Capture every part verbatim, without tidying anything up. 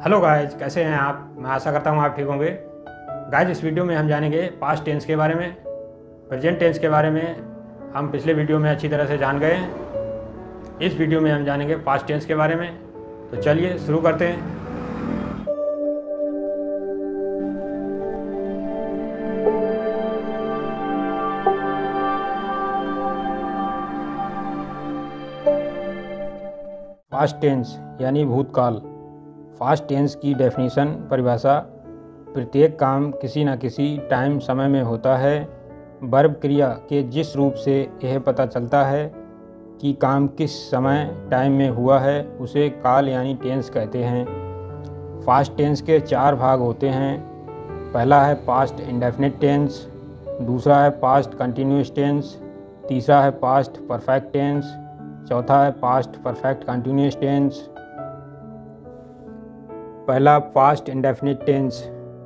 Hello guys, कैसे हैं आप। मैं आशा करता हूँ आप ठीक होंगे। गाइज, इस वीडियो में हम जानेंगे पास्ट टेंस के बारे में। प्रेजेंट टेंस के बारे में हम पिछले वीडियो में अच्छी तरह से जान गए हैं। इस वीडियो में हम जानेंगे पास्ट टेंस के बारे में। तो चलिए शुरू करते हैं। पास्ट टेंस यानी भूतकाल। पास्ट टेंस की डेफिनेशन परिभाषा: प्रत्येक काम किसी न किसी टाइम समय में होता है। वर्ब क्रिया के जिस रूप से यह पता चलता है कि काम किस समय टाइम में हुआ है उसे काल यानी टेंस कहते हैं। पास्ट टेंस के चार भाग होते हैं। पहला है पास्ट इंडेफिनिट टेंस, दूसरा है पास्ट कंटिन्यूअस टेंस, तीसरा है पास्ट परफेक्ट टेंस, चौथा है पास्ट परफेक्ट कंटिन्यूअस टेंस। पहला पास्ट इंडेफिनिट टेंस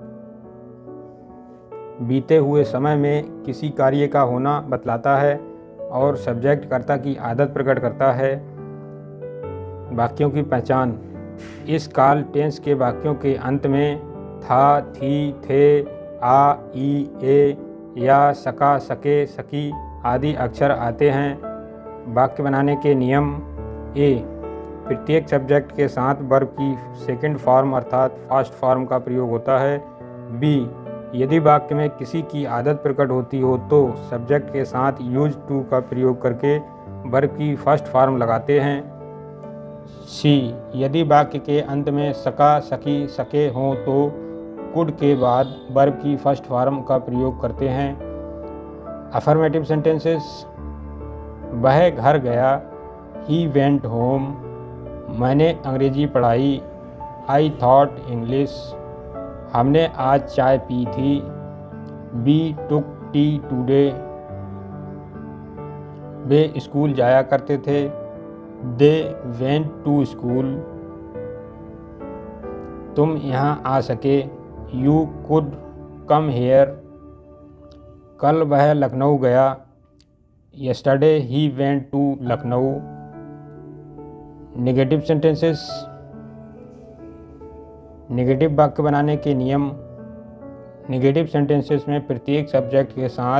बीते हुए समय में किसी कार्य का होना बतलाता है और सब्जेक्ट कर्ता की आदत प्रकट करता है। वाक्यों की पहचान: इस काल टेंस के वाक्यों के अंत में था, थी, थे, आ, ई, ए या सका, सके, सकी आदि अक्षर आते हैं। वाक्य बनाने के नियम: ए, प्रत्येक सब्जेक्ट के साथ वर्ब की सेकंड फॉर्म अर्थात फर्स्ट फॉर्म का प्रयोग होता है। बी, यदि वाक्य में किसी की आदत प्रकट होती हो तो सब्जेक्ट के साथ यूज टू का प्रयोग करके वर्ब की फर्स्ट फॉर्म लगाते हैं। सी, यदि वाक्य के अंत में सका, सकी, सके हों तो कुड के बाद वर्ब की फर्स्ट फॉर्म का प्रयोग करते हैं। अफर्मेटिव सेंटेंसेस: वह घर गया, ही वेंट होम, मैंने अंग्रेजी पढ़ाई, आई थॉट इंग्लिश, हमने आज चाय पी थी, वी टुक टी टुडे, वे स्कूल जाया करते थे, दे वेंट टू स्कूल, तुम यहाँ आ सके, यू कुड कम हेयर, कल वह लखनऊ गया, yesterday he went to Lucknow. Negative sentences: negative वाक्य बनाने के नियम: नेगेटिव सेंटेंसेस में प्रत्येक सब्जेक्ट के साथ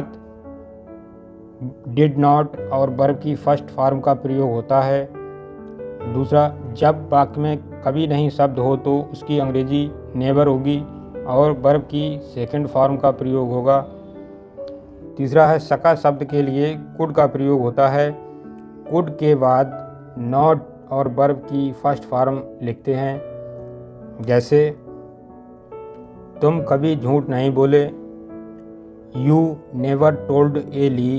डिड नॉट और वर्ब की फर्स्ट फॉर्म का प्रयोग होता है। दूसरा, जब वाक्य में कभी नहीं शब्द हो तो उसकी अंग्रेजी नेवर होगी और वर्ब की सेकंड फॉर्म का प्रयोग होगा। तीसरा है सका शब्द के लिए कुड का प्रयोग होता है। कुड के बाद नॉट और वर्ब की फर्स्ट फॉर्म लिखते हैं। जैसे, तुम कभी झूठ नहीं बोले, you never told a lie,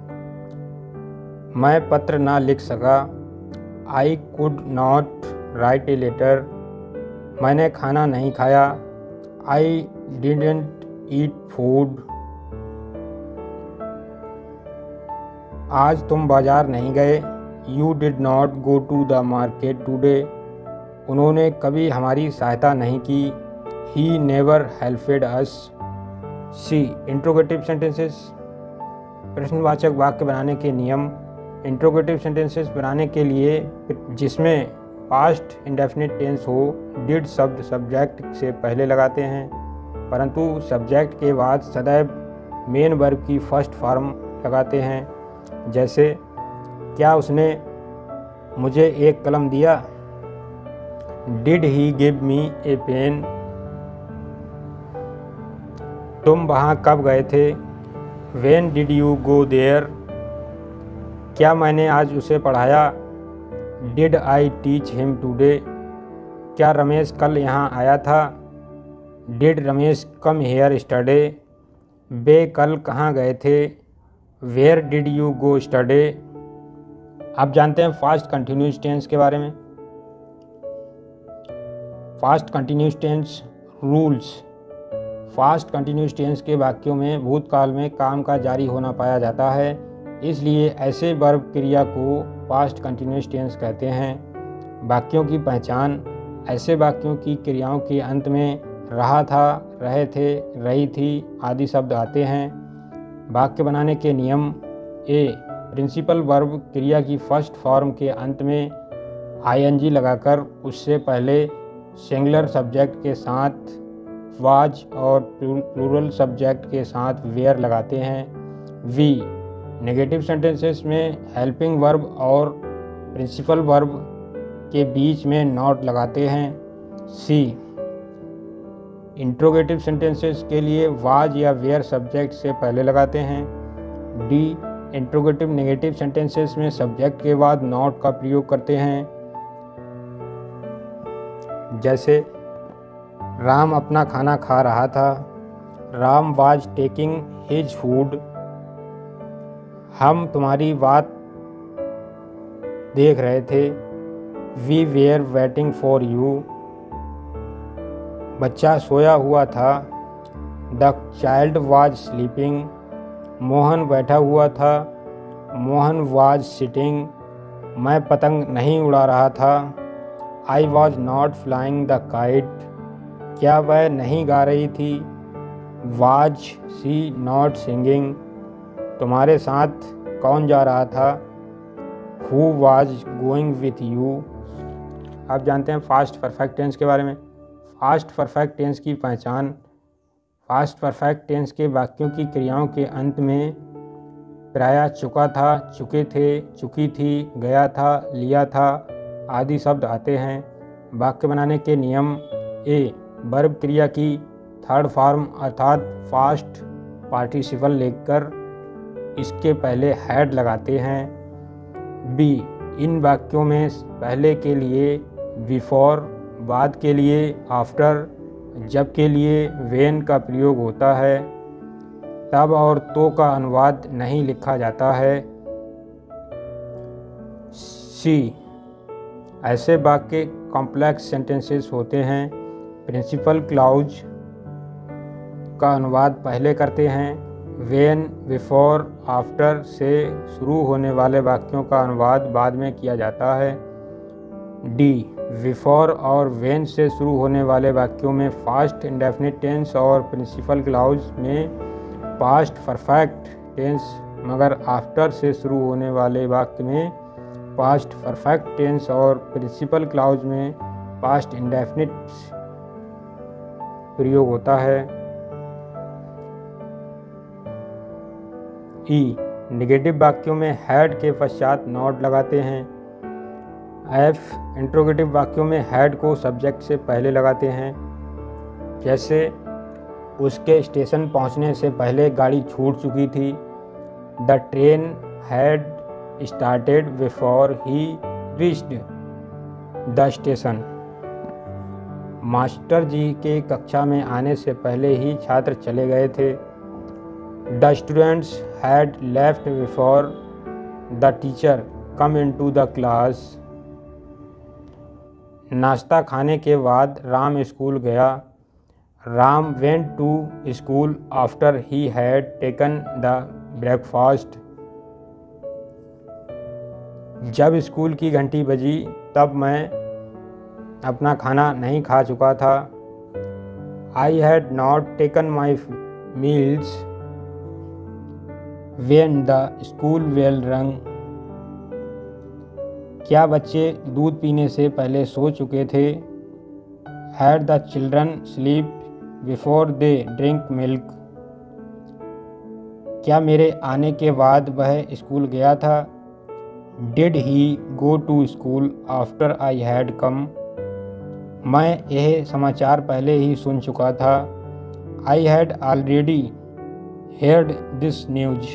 मैं पत्र ना लिख सका, I could not write a letter, मैंने खाना नहीं खाया, आई डिडंट ईट फूड, आज तुम बाजार नहीं गए, you did not go to the market today, उन्होंने कभी हमारी सहायता नहीं की, he never helped us. C, interrogative sentences प्रश्नवाचक वाक्य बनाने के नियम: इंट्रोगेटिव सेंटेंसेस बनाने के लिए जिसमें पास्ट इंडेफिनिट टेंस हो डिड शब्द सब्जेक्ट से पहले लगाते हैं, परंतु सब्जेक्ट के बाद सदैव मेन वर्ब की फर्स्ट फॉर्म लगाते हैं। जैसे, क्या उसने मुझे एक कलम दिया, did he give me a pen, तुम वहाँ कब गए थे, when did you go there, क्या मैंने आज उसे पढ़ाया, did I teach him today, क्या रमेश कल यहाँ आया था, डिड रमेश कम हेयर स्टडे, वे कल कहाँ गए थे, where did you go yesterday. आप जानते हैं फास्ट कंटिन्यूअस टेंस के बारे में। Past continuous tense rules: past continuous tense के वाक्यों में भूतकाल में काम का जारी होना पाया जाता है, इसलिए ऐसे वर्ब क्रिया को पास्ट कंटिन्यूअस टेंस कहते हैं। वाक्यों की पहचान: ऐसे वाक्यों की क्रियाओं के अंत में रहा था, रहे थे, रही थी आदि शब्द आते हैं। वाक्य बनाने के नियम: ए, प्रिंसिपल वर्ब क्रिया की फर्स्ट फॉर्म के अंत में आईएनजी लगाकर उससे पहले सिंगुलर सब्जेक्ट के साथ वाज और प्लूरल सब्जेक्ट के साथ वेयर लगाते हैं। वी नेगेटिव सेंटेंसेस में हेल्पिंग वर्ब और प्रिंसिपल वर्ब के बीच में नॉट लगाते हैं। सी इंट्रोगेटिव सेंटेंसेस के लिए वाज या वेयर सब्जेक्ट से पहले लगाते हैं। डी इंट्रोगेटिव नेगेटिव सेंटेंसेस में सब्जेक्ट के बाद नॉट का प्रयोग करते हैं। जैसे राम अपना खाना खा रहा था, Ram was taking his food. हम तुम्हारी बात देख रहे थे, we were waiting for you. बच्चा सोया हुआ था, the child was sleeping. Mohan बैठा हुआ था, मोहन वाज सिटिंग। मैं पतंग नहीं उड़ा रहा था, I was not flying the kite. क्या वह नहीं गा रही थी, वाज सी नॉट सिंगिंग। तुम्हारे साथ कौन जा रहा था, who was going with you. आप जानते हैं फास्ट परफेक्ट टेंस के बारे में। फास्ट परफेक्ट टेंस की पहचान। फास्ट परफेक्ट टेंस के वाक्यों की क्रियाओं के अंत में प्रायः चुका था, चुके थे, चुकी थी, गया था, लिया था आदि शब्द आते हैं। वाक्य बनाने के नियम। ए वर्ब क्रिया की थर्ड फॉर्म अर्थात फास्ट पार्टिसिपल लेकर इसके पहले हैड लगाते हैं। बी इन वाक्यों में पहले के लिए बिफोर, बाद के लिए आफ्टर, जब के लिए व्हेन का प्रयोग होता है। तब और तो का अनुवाद नहीं लिखा जाता है। सी ऐसे वाक्य कॉम्प्लेक्स सेंटेंसेस होते हैं। प्रिंसिपल क्लाउज का अनुवाद पहले करते हैं। व्हेन, बिफोर, आफ्टर से शुरू होने वाले वाक्यों का अनुवाद बाद में किया जाता है। डी बिफोर और व्हेन से शुरू होने वाले वाक्यों में पास्ट इंडेफिनिट टेंस और प्रिंसिपल क्लाउज में पास्ट परफेक्ट टेंस, मगर आफ्टर से शुरू होने वाले वाक्य में पास्ट परफेक्ट टेंस और प्रिंसिपल क्लाउज में पास्ट इंडेफिनिट प्रयोग होता है। ई नेगेटिव वाक्यों में हैड के पश्चात नॉट लगाते हैं। एफ इंट्रोगेटिव वाक्यों में हैड को सब्जेक्ट से पहले लगाते हैं। जैसे उसके स्टेशन पहुंचने से पहले गाड़ी छूट चुकी थी, the train had started before he reached the station. Master ji के कक्षा में आने से पहले ही छात्र चले गए थे, the students had left before the teacher come into the class. नाश्ता खाने के बाद राम स्कूल गया, Ram went to school after he had taken the breakfast. जब स्कूल की घंटी बजी तब मैं अपना खाना नहीं खा चुका था, I had not taken my meals when the school bell rang. क्या बच्चे दूध पीने से पहले सो चुके थे, had the children sleep before they drink milk. क्या मेरे आने के बाद वह स्कूल गया था, did he go to school after I had come. मैं यह समाचार पहले ही सुन चुका था, I had already heard this news.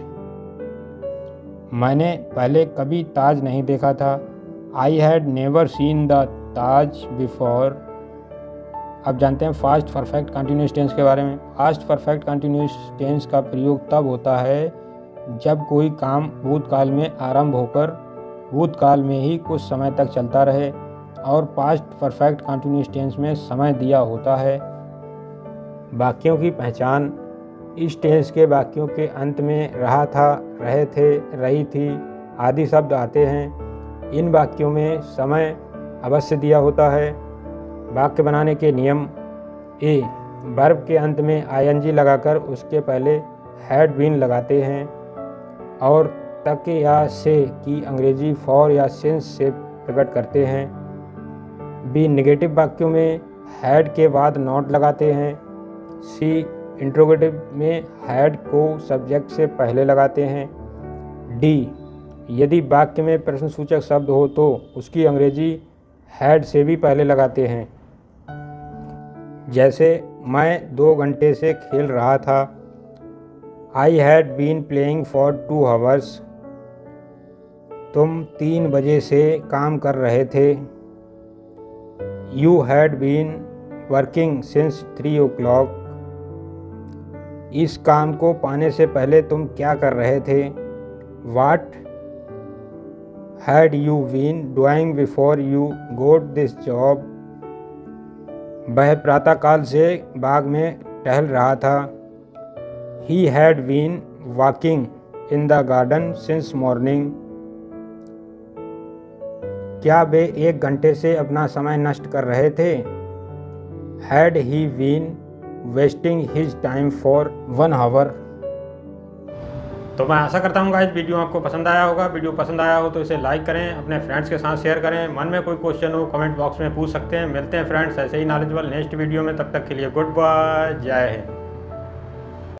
मैंने पहले कभी ताज नहीं देखा था, I had never seen the Taj before. अब जानते हैं फास्ट परफेक्ट कंटिन्यूस टेंस के बारे में। फास्ट परफेक्ट कंटिन्यूस टेंस का प्रयोग तब होता है जब कोई काम भूतकाल में आरंभ होकर भूतकाल में ही कुछ समय तक चलता रहे और पास्ट परफेक्ट कंटिन्यूस टेंस में समय दिया होता है। वाक्यों की पहचान। इस टेंस के वाक्यों के अंत में रहा था, रहे थे, रही थी आदि शब्द आते हैं। इन वाक्यों में समय अवश्य दिया होता है। वाक्य बनाने के नियम। ए वर्ब के अंत में आईएनजी लगाकर उसके पहले हैड बीन लगाते हैं और तक या से की अंग्रेजी फॉर या सिंस से प्रकट करते हैं। बी नेगेटिव वाक्यों में हैड के बाद नॉट लगाते हैं। सी इंट्रोगेटिव में हैड को सब्जेक्ट से पहले लगाते हैं। डी यदि वाक्य में प्रश्नसूचक शब्द हो तो उसकी अंग्रेजी हैड से भी पहले लगाते हैं। जैसे मैं दो घंटे से खेल रहा था। I had been playing for two hours. तुम तीन बजे से काम कर रहे थे। You had been working since three o'clock. इस काम को पाने से पहले तुम क्या कर रहे थे। What had you been doing before you got this job. वह प्रातःकाल से बाग में टहल रहा था। He had been walking in the garden since morning. क्या वे एक घंटे से अपना समय नष्ट कर रहे थे। Had he been wasting his time for one hour. तो मैं आशा करता हूँ गाइस वीडियो आपको पसंद आया होगा। वीडियो पसंद आया हो तो इसे लाइक करें, अपने फ्रेंड्स के साथ शेयर करें। मन में कोई क्वेश्चन हो कमेंट बॉक्स में पूछ सकते हैं। मिलते हैं फ्रेंड्स ऐसे ही नॉलेजेबल नेक्स्ट वीडियो में। तब तक के लिए गुड बाय, जय हिंद।